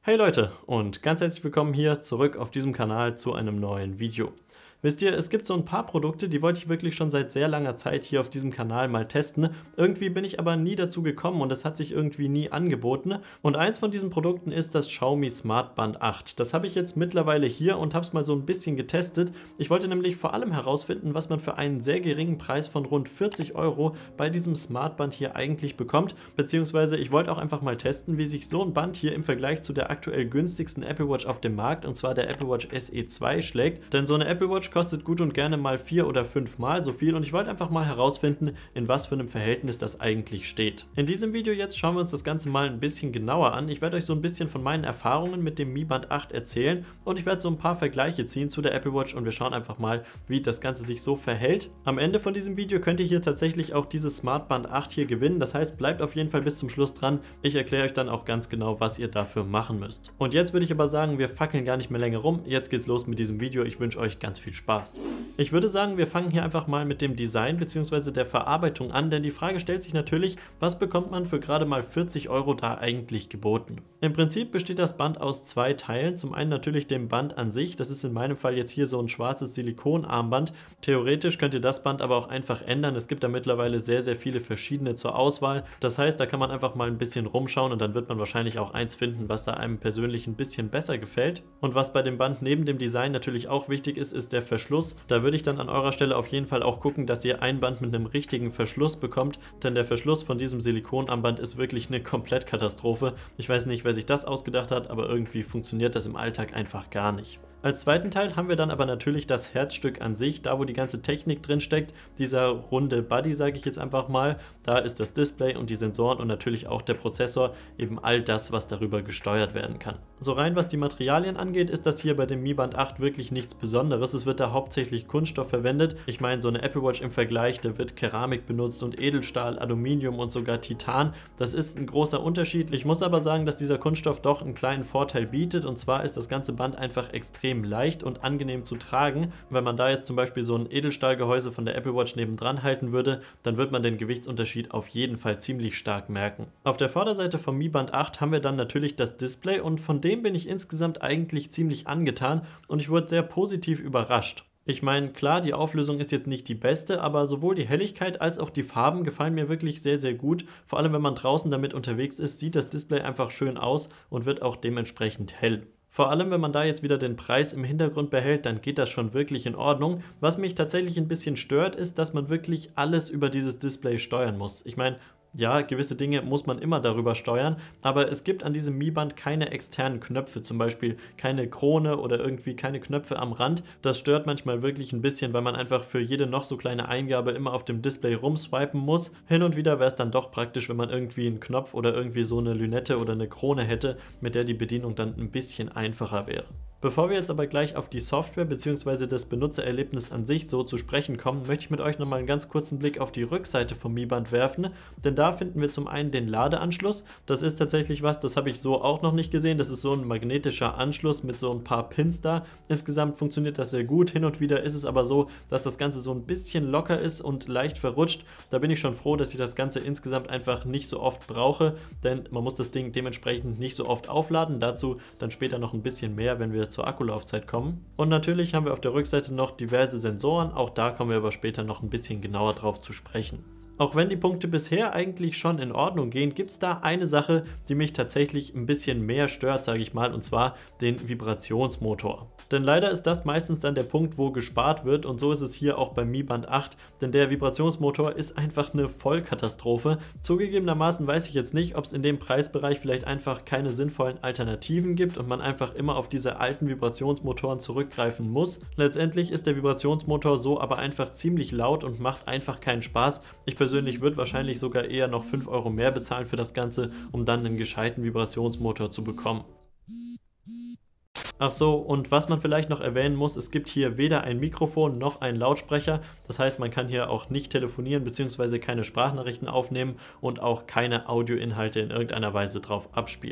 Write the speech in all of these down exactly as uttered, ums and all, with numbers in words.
Hey Leute und ganz herzlich willkommen hier zurück auf diesem Kanal zu einem neuen Video. Wisst ihr, es gibt so ein paar Produkte, die wollte ich wirklich schon seit sehr langer Zeit hier auf diesem Kanal mal testen. Irgendwie bin ich aber nie dazu gekommen und es hat sich irgendwie nie angeboten. Und eins von diesen Produkten ist das Xiaomi Smart Band acht. Das habe ich jetzt mittlerweile hier und habe es mal so ein bisschen getestet. Ich wollte nämlich vor allem herausfinden, was man für einen sehr geringen Preis von rund vierzig Euro bei diesem Smart Band hier eigentlich bekommt. Beziehungsweise ich wollte auch einfach mal testen, wie sich so ein Band hier im Vergleich zu der aktuell günstigsten Apple Watch auf dem Markt, und zwar der Apple Watch S E zwei, schlägt. Denn so eine Apple Watch kostet gut und gerne mal vier oder fünf Mal so viel und ich wollte einfach mal herausfinden, in was für einem Verhältnis das eigentlich steht. In diesem Video jetzt schauen wir uns das Ganze mal ein bisschen genauer an. Ich werde euch so ein bisschen von meinen Erfahrungen mit dem Mi Band acht erzählen und ich werde so ein paar Vergleiche ziehen zu der Apple Watch und wir schauen einfach mal, wie das Ganze sich so verhält. Am Ende von diesem Video könnt ihr hier tatsächlich auch dieses Smart Band acht hier gewinnen. Das heißt, bleibt auf jeden Fall bis zum Schluss dran. Ich erkläre euch dann auch ganz genau, was ihr dafür machen müsst. Und jetzt würde ich aber sagen, wir fackeln gar nicht mehr länger rum. Jetzt geht's los mit diesem Video. Ich wünsche euch ganz viel Spaß. Ich würde sagen, wir fangen hier einfach mal mit dem Design bzw. der Verarbeitung an, denn die Frage stellt sich natürlich, was bekommt man für gerade mal vierzig Euro da eigentlich geboten? Im Prinzip besteht das Band aus zwei Teilen. Zum einen natürlich dem Band an sich, das ist in meinem Fall jetzt hier so ein schwarzes Silikonarmband. Theoretisch könnt ihr das Band aber auch einfach ändern. Es gibt da mittlerweile sehr, sehr viele verschiedene zur Auswahl. Das heißt, da kann man einfach mal ein bisschen rumschauen und dann wird man wahrscheinlich auch eins finden, was da einem persönlich ein bisschen besser gefällt. Und was bei dem Band neben dem Design natürlich auch wichtig ist, ist der Verschluss. Da würde ich dann an eurer Stelle auf jeden Fall auch gucken, dass ihr ein Band mit einem richtigen Verschluss bekommt, denn der Verschluss von diesem Silikonarmband ist wirklich eine Komplettkatastrophe. Ich weiß nicht, wer sich das ausgedacht hat, aber irgendwie funktioniert das im Alltag einfach gar nicht. Als zweiten Teil haben wir dann aber natürlich das Herzstück an sich, da wo die ganze Technik drin steckt, dieser runde Buddy, sage ich jetzt einfach mal. Da ist das Display und die Sensoren und natürlich auch der Prozessor, eben all das, was darüber gesteuert werden kann. So rein was die Materialien angeht, ist das hier bei dem Mi Band acht wirklich nichts Besonderes. Es wird da hauptsächlich Kunststoff verwendet. Ich meine, so eine Apple Watch im Vergleich, da wird Keramik benutzt und Edelstahl, Aluminium und sogar Titan. Das ist ein großer Unterschied. Ich muss aber sagen, dass dieser Kunststoff doch einen kleinen Vorteil bietet, und zwar ist das ganze Band einfach extrem leicht und angenehm zu tragen. Wenn man da jetzt zum Beispiel so ein Edelstahlgehäuse von der Apple Watch nebendran halten würde, dann wird man den Gewichtsunterschied auf jeden Fall ziemlich stark merken. Auf der Vorderseite vom Mi Band acht haben wir dann natürlich das Display und von dem bin ich insgesamt eigentlich ziemlich angetan und ich wurde sehr positiv überrascht. Ich meine, klar, die Auflösung ist jetzt nicht die beste, aber sowohl die Helligkeit als auch die Farben gefallen mir wirklich sehr, sehr gut. Vor allem, wenn man draußen damit unterwegs ist, sieht das Display einfach schön aus und wird auch dementsprechend hell. Vor allem, wenn man da jetzt wieder den Preis im Hintergrund behält, dann geht das schon wirklich in Ordnung. Was mich tatsächlich ein bisschen stört, ist, dass man wirklich alles über dieses Display steuern muss. Ich meine, ja, gewisse Dinge muss man immer darüber steuern, aber es gibt an diesem Mi Band keine externen Knöpfe, zum Beispiel keine Krone oder irgendwie keine Knöpfe am Rand. Das stört manchmal wirklich ein bisschen, weil man einfach für jede noch so kleine Eingabe immer auf dem Display rumswipen muss. Hin und wieder wäre es dann doch praktisch, wenn man irgendwie einen Knopf oder irgendwie so eine Lünette oder eine Krone hätte, mit der die Bedienung dann ein bisschen einfacher wäre. Bevor wir jetzt aber gleich auf die Software bzw. das Benutzererlebnis an sich so zu sprechen kommen, möchte ich mit euch nochmal einen ganz kurzen Blick auf die Rückseite vom Mi Band werfen, denn da finden wir zum einen den Ladeanschluss. Das ist tatsächlich was, das habe ich so auch noch nicht gesehen. Das ist so ein magnetischer Anschluss mit so ein paar Pins da. Insgesamt funktioniert das sehr gut. Hin und wieder ist es aber so, dass das Ganze so ein bisschen locker ist und leicht verrutscht. Da bin ich schon froh, dass ich das Ganze insgesamt einfach nicht so oft brauche, denn man muss das Ding dementsprechend nicht so oft aufladen. Dazu dann später noch ein bisschen mehr, wenn wir zur Akkulaufzeit kommen. Und natürlich haben wir auf der Rückseite noch diverse Sensoren, auch da kommen wir aber später noch ein bisschen genauer drauf zu sprechen. Auch wenn die Punkte bisher eigentlich schon in Ordnung gehen, gibt es da eine Sache, die mich tatsächlich ein bisschen mehr stört, sage ich mal, und zwar den Vibrationsmotor. Denn leider ist das meistens dann der Punkt, wo gespart wird, und so ist es hier auch beim Mi Band acht, denn der Vibrationsmotor ist einfach eine Vollkatastrophe. Zugegebenermaßen weiß ich jetzt nicht, ob es in dem Preisbereich vielleicht einfach keine sinnvollen Alternativen gibt und man einfach immer auf diese alten Vibrationsmotoren zurückgreifen muss. Letztendlich ist der Vibrationsmotor so aber einfach ziemlich laut und macht einfach keinen Spaß. Ich persönlich würde wahrscheinlich sogar eher noch fünf Euro mehr bezahlen für das Ganze, um dann einen gescheiten Vibrationsmotor zu bekommen. Ach so, und was man vielleicht noch erwähnen muss, es gibt hier weder ein Mikrofon noch einen Lautsprecher. Das heißt, man kann hier auch nicht telefonieren bzw. keine Sprachnachrichten aufnehmen und auch keine Audioinhalte in irgendeiner Weise drauf abspielen.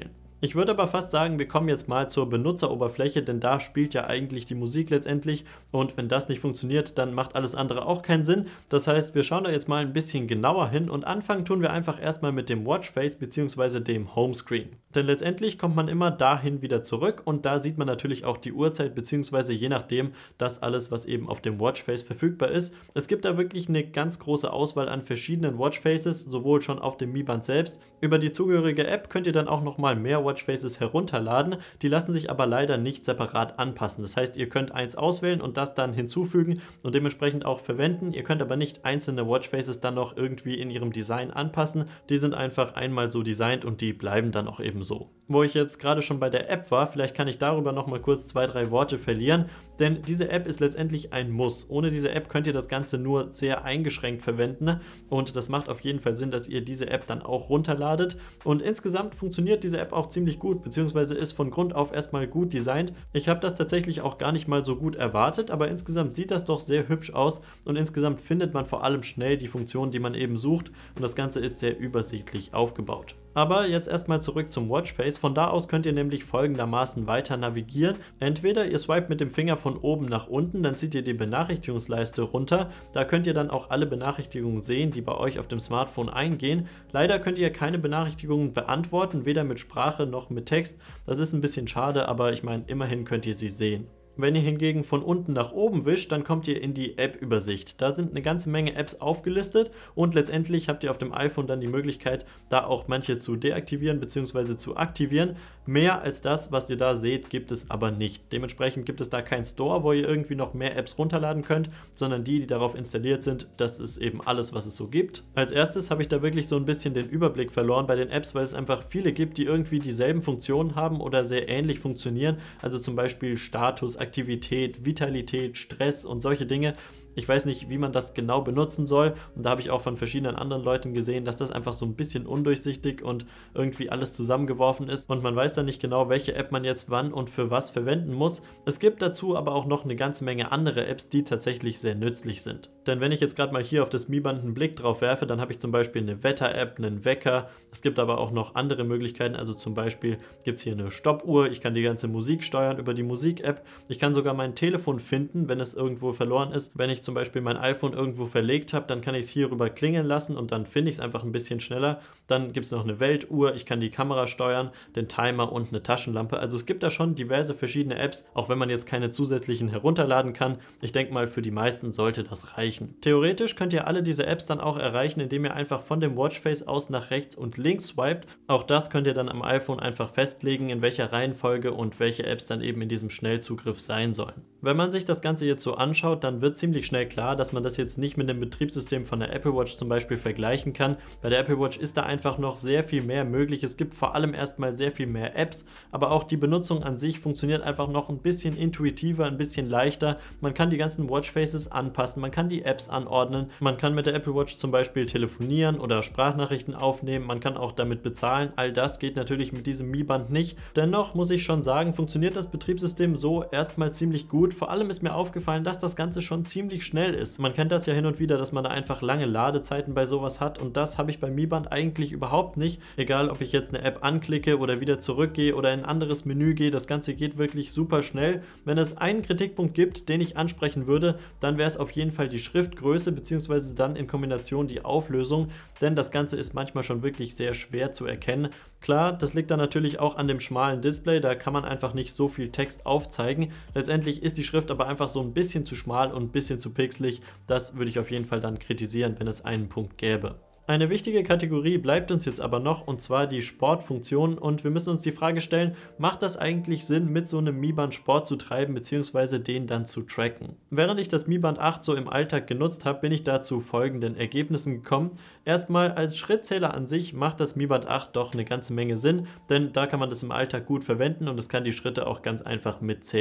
Ich würde aber fast sagen, wir kommen jetzt mal zur Benutzeroberfläche, denn da spielt ja eigentlich die Musik letztendlich und wenn das nicht funktioniert, dann macht alles andere auch keinen Sinn. Das heißt, wir schauen da jetzt mal ein bisschen genauer hin und anfangen tun wir einfach erstmal mit dem Watchface bzw. dem Homescreen. Denn letztendlich kommt man immer dahin wieder zurück und da sieht man natürlich auch die Uhrzeit bzw. je nachdem das alles, was eben auf dem Watchface verfügbar ist. Es gibt da wirklich eine ganz große Auswahl an verschiedenen Watchfaces, sowohl schon auf dem Mi Band selbst. Über die zugehörige App könnt ihr dann auch nochmal mehr Watchfaces herunterladen, die lassen sich aber leider nicht separat anpassen. Das heißt, ihr könnt eins auswählen und das dann hinzufügen und dementsprechend auch verwenden. Ihr könnt aber nicht einzelne Watchfaces dann noch irgendwie in ihrem Design anpassen. Die sind einfach einmal so designt und die bleiben dann auch eben so. Wo ich jetzt gerade schon bei der App war, vielleicht kann ich darüber noch mal kurz zwei, drei Worte verlieren, denn diese App ist letztendlich ein Muss. Ohne diese App könnt ihr das Ganze nur sehr eingeschränkt verwenden und das macht auf jeden Fall Sinn, dass ihr diese App dann auch runterladet und insgesamt funktioniert diese App auch ziemlich gut, beziehungsweise ist von Grund auf erstmal gut designt. Ich habe das tatsächlich auch gar nicht mal so gut erwartet, aber insgesamt sieht das doch sehr hübsch aus und insgesamt findet man vor allem schnell die Funktion, die man eben sucht und das Ganze ist sehr übersichtlich aufgebaut. Aber jetzt erstmal zurück zum Watchface. Von da aus könnt ihr nämlich folgendermaßen weiter navigieren. Entweder ihr swipet mit dem Finger von oben nach unten, dann zieht ihr die Benachrichtigungsleiste runter. Da könnt ihr dann auch alle Benachrichtigungen sehen, die bei euch auf dem Smartphone eingehen. Leider könnt ihr keine Benachrichtigungen beantworten, weder mit Sprache noch mit Text. Das ist ein bisschen schade, aber ich meine, immerhin könnt ihr sie sehen. Wenn ihr hingegen von unten nach oben wischt, dann kommt ihr in die App-Übersicht. Da sind eine ganze Menge Apps aufgelistet und letztendlich habt ihr auf dem iPhone dann die Möglichkeit, da auch manche zu deaktivieren bzw. zu aktivieren. Mehr als das, was ihr da seht, gibt es aber nicht. Dementsprechend gibt es da keinen Store, wo ihr irgendwie noch mehr Apps runterladen könnt, sondern die, die darauf installiert sind, das ist eben alles, was es so gibt. Als erstes habe ich da wirklich so ein bisschen den Überblick verloren bei den Apps, weil es einfach viele gibt, die irgendwie dieselben Funktionen haben oder sehr ähnlich funktionieren. Also zum Beispiel Status, Aktivität, Vitalität, Stress und solche Dinge. Ich weiß nicht, wie man das genau benutzen soll und da habe ich auch von verschiedenen anderen Leuten gesehen, dass das einfach so ein bisschen undurchsichtig und irgendwie alles zusammengeworfen ist und man weiß dann nicht genau, welche App man jetzt wann und für was verwenden muss. Es gibt dazu aber auch noch eine ganze Menge andere Apps, die tatsächlich sehr nützlich sind. Denn wenn ich jetzt gerade mal hier auf das Mi Band einen Blick drauf werfe, dann habe ich zum Beispiel eine Wetter-App, einen Wecker. Es gibt aber auch noch andere Möglichkeiten, also zum Beispiel gibt es hier eine Stoppuhr, ich kann die ganze Musik steuern über die Musik-App. Ich kann sogar mein Telefon finden, wenn es irgendwo verloren ist. Wenn ich zum Beispiel mein iPhone irgendwo verlegt habe, dann kann ich es hier rüber klingeln lassen und dann finde ich es einfach ein bisschen schneller. Dann gibt es noch eine Weltuhr, ich kann die Kamera steuern, den Timer und eine Taschenlampe. Also es gibt da schon diverse verschiedene Apps, auch wenn man jetzt keine zusätzlichen herunterladen kann. Ich denke mal, für die meisten sollte das reichen. Theoretisch könnt ihr alle diese Apps dann auch erreichen, indem ihr einfach von dem Watchface aus nach rechts und links swiped. Auch das könnt ihr dann am iPhone einfach festlegen, in welcher Reihenfolge und welche Apps dann eben in diesem Schnellzugriff sein sollen. Wenn man sich das Ganze jetzt so anschaut, dann wird ziemlich schnell klar, dass man das jetzt nicht mit dem Betriebssystem von der Apple Watch zum Beispiel vergleichen kann. Bei der Apple Watch ist da einfach noch sehr viel mehr möglich. Es gibt vor allem erstmal sehr viel mehr Apps, aber auch die Benutzung an sich funktioniert einfach noch ein bisschen intuitiver, ein bisschen leichter. Man kann die ganzen Watchfaces anpassen, man kann die Apps anordnen, man kann mit der Apple Watch zum Beispiel telefonieren oder Sprachnachrichten aufnehmen, man kann auch damit bezahlen. All das geht natürlich mit diesem Mi Band nicht. Dennoch muss ich schon sagen, funktioniert das Betriebssystem so erstmal ziemlich gut. Vor allem ist mir aufgefallen, dass das Ganze schon ziemlich schnell ist. Man kennt das ja hin und wieder, dass man da einfach lange Ladezeiten bei sowas hat und das habe ich beim Mi Band eigentlich überhaupt nicht. Egal, ob ich jetzt eine App anklicke oder wieder zurückgehe oder in ein anderes Menü gehe, das Ganze geht wirklich super schnell. Wenn es einen Kritikpunkt gibt, den ich ansprechen würde, dann wäre es auf jeden Fall die Schriftgröße bzw. dann in Kombination die Auflösung, denn das Ganze ist manchmal schon wirklich sehr schwer zu erkennen. Klar, das liegt dann natürlich auch an dem schmalen Display, da kann man einfach nicht so viel Text aufzeigen. Letztendlich ist die Schrift aber einfach so ein bisschen zu schmal und ein bisschen zu pixelig. Das würde ich auf jeden Fall dann kritisieren, wenn es einen Punkt gäbe. Eine wichtige Kategorie bleibt uns jetzt aber noch und zwar die Sportfunktion und wir müssen uns die Frage stellen, macht das eigentlich Sinn, mit so einem Mi Band Sport zu treiben bzw. den dann zu tracken? Während ich das Mi Band acht so im Alltag genutzt habe, bin ich da zu folgenden Ergebnissen gekommen. Erstmal als Schrittzähler an sich macht das Mi Band acht doch eine ganze Menge Sinn, denn da kann man das im Alltag gut verwenden und es kann die Schritte auch ganz einfach mitzählen.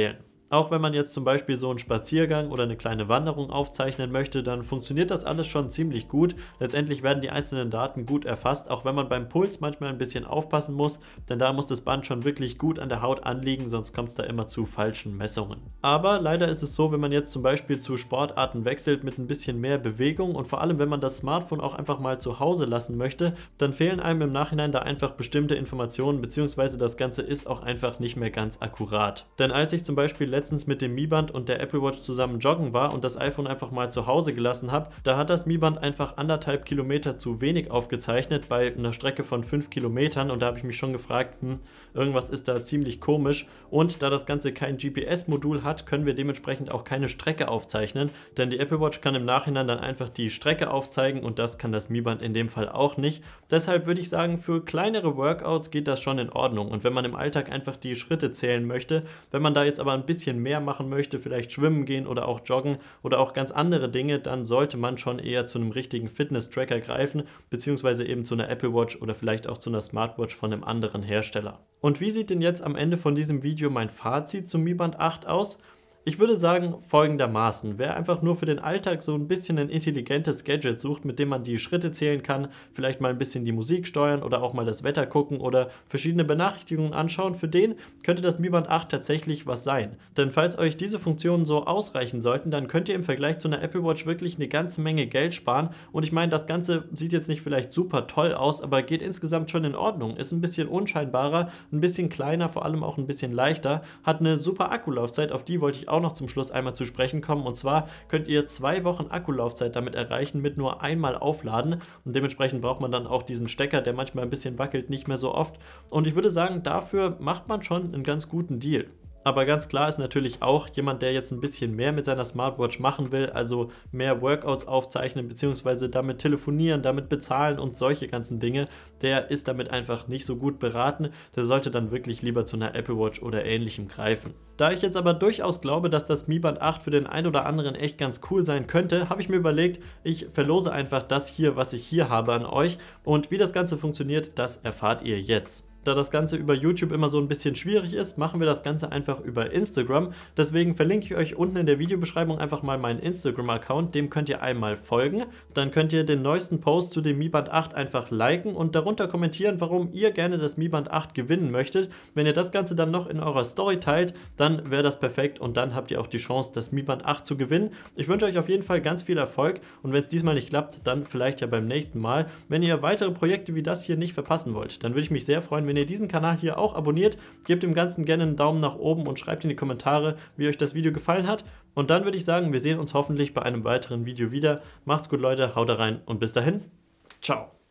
Auch wenn man jetzt zum Beispiel so einen Spaziergang oder eine kleine Wanderung aufzeichnen möchte, dann funktioniert das alles schon ziemlich gut. Letztendlich werden die einzelnen Daten gut erfasst, auch wenn man beim Puls manchmal ein bisschen aufpassen muss, denn da muss das Band schon wirklich gut an der Haut anliegen, sonst kommt es da immer zu falschen Messungen. Aber leider ist es so, wenn man jetzt zum Beispiel zu Sportarten wechselt mit ein bisschen mehr Bewegung und vor allem, wenn man das Smartphone auch einfach mal zu Hause lassen möchte, dann fehlen einem im Nachhinein da einfach bestimmte Informationen, beziehungsweise das Ganze ist auch einfach nicht mehr ganz akkurat. Denn als ich zum Beispiel letztens mit dem Mi Band und der Apple Watch zusammen joggen war und das iPhone einfach mal zu Hause gelassen habe, da hat das Mi Band einfach anderthalb Kilometer zu wenig aufgezeichnet bei einer Strecke von fünf Kilometern und da habe ich mich schon gefragt, hm, irgendwas ist da ziemlich komisch und da das Ganze kein G P S-Modul hat, können wir dementsprechend auch keine Strecke aufzeichnen, denn die Apple Watch kann im Nachhinein dann einfach die Strecke aufzeigen und das kann das Mi Band in dem Fall auch nicht. Deshalb würde ich sagen, für kleinere Workouts geht das schon in Ordnung und wenn man im Alltag einfach die Schritte zählen möchte, wenn man da jetzt aber ein bisschen mehr machen möchte, vielleicht schwimmen gehen oder auch joggen oder auch ganz andere Dinge, dann sollte man schon eher zu einem richtigen Fitness-Tracker greifen, beziehungsweise eben zu einer Apple Watch oder vielleicht auch zu einer Smartwatch von einem anderen Hersteller. Und wie sieht denn jetzt am Ende von diesem Video mein Fazit zum Mi Band acht aus? Ich würde sagen folgendermaßen, wer einfach nur für den Alltag so ein bisschen ein intelligentes Gadget sucht, mit dem man die Schritte zählen kann, vielleicht mal ein bisschen die Musik steuern oder auch mal das Wetter gucken oder verschiedene Benachrichtigungen anschauen, für den könnte das Mi Band acht tatsächlich was sein. Denn falls euch diese Funktionen so ausreichen sollten, dann könnt ihr im Vergleich zu einer Apple Watch wirklich eine ganze Menge Geld sparen und ich meine, das Ganze sieht jetzt nicht vielleicht super toll aus, aber geht insgesamt schon in Ordnung, ist ein bisschen unscheinbarer, ein bisschen kleiner, vor allem auch ein bisschen leichter, hat eine super Akkulaufzeit, auf die wollte ich auch noch zum Schluss einmal zu sprechen kommen und zwar könnt ihr zwei Wochen Akkulaufzeit damit erreichen mit nur einmal aufladen und dementsprechend braucht man dann auch diesen Stecker, der manchmal ein bisschen wackelt, nicht mehr so oft und ich würde sagen, dafür macht man schon einen ganz guten Deal. Aber ganz klar ist natürlich auch jemand, der jetzt ein bisschen mehr mit seiner Smartwatch machen will, also mehr Workouts aufzeichnen bzw. damit telefonieren, damit bezahlen und solche ganzen Dinge, der ist damit einfach nicht so gut beraten. Der sollte dann wirklich lieber zu einer Apple Watch oder ähnlichem greifen. Da ich jetzt aber durchaus glaube, dass das Mi Band acht für den einen oder anderen echt ganz cool sein könnte, habe ich mir überlegt, ich verlose einfach das hier, was ich hier habe an euch und wie das Ganze funktioniert, das erfahrt ihr jetzt. Da das Ganze über YouTube immer so ein bisschen schwierig ist, machen wir das Ganze einfach über Instagram. Deswegen verlinke ich euch unten in der Videobeschreibung einfach mal meinen Instagram-Account, dem könnt ihr einmal folgen. Dann könnt ihr den neuesten Post zu dem Mi Band acht einfach liken und darunter kommentieren, warum ihr gerne das Mi Band acht gewinnen möchtet. Wenn ihr das Ganze dann noch in eurer Story teilt, dann wäre das perfekt und dann habt ihr auch die Chance, das Mi Band acht zu gewinnen. Ich wünsche euch auf jeden Fall ganz viel Erfolg und wenn es diesmal nicht klappt, dann vielleicht ja beim nächsten Mal. Wenn ihr weitere Projekte wie das hier nicht verpassen wollt, dann würde ich mich sehr freuen, wenn Wenn ihr diesen Kanal hier auch abonniert, gebt dem Ganzen gerne einen Daumen nach oben und schreibt in die Kommentare, wie euch das Video gefallen hat. Und dann würde ich sagen, wir sehen uns hoffentlich bei einem weiteren Video wieder. Macht's gut, Leute, haut rein und bis dahin, ciao.